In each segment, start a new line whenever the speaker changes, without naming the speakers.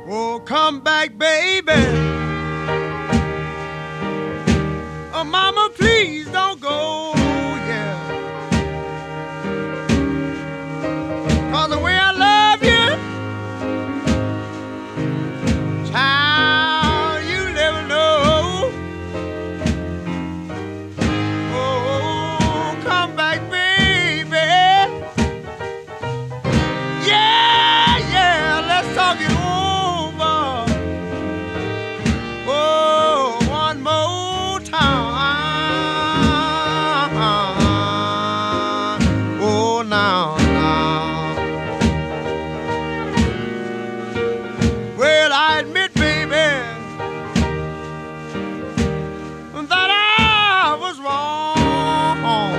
Oh, come back, baby. Oh, mama, please don't go, yeah. 'Cause the way I love you, child, you never know. Oh, come back, baby. Yeah, yeah, let's talk it over. Oh, one more time. Oh, now, now. Well, I admit, baby, that I was wrong.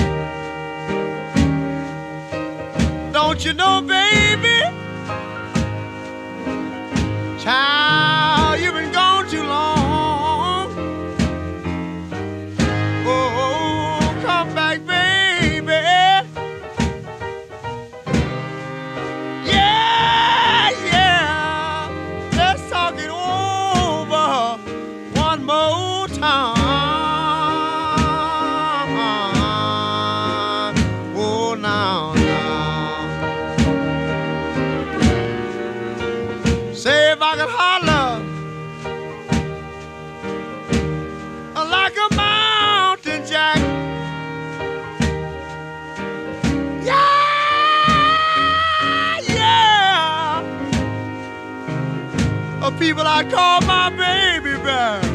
Don't you know, baby? Child, you've been gone too long. Oh, come back, baby. Yeah, yeah. Let's talk it over one more time. Oh, now, now. Say if I could holler like a mountain jack. Yeah, yeah. Of people I call my baby back.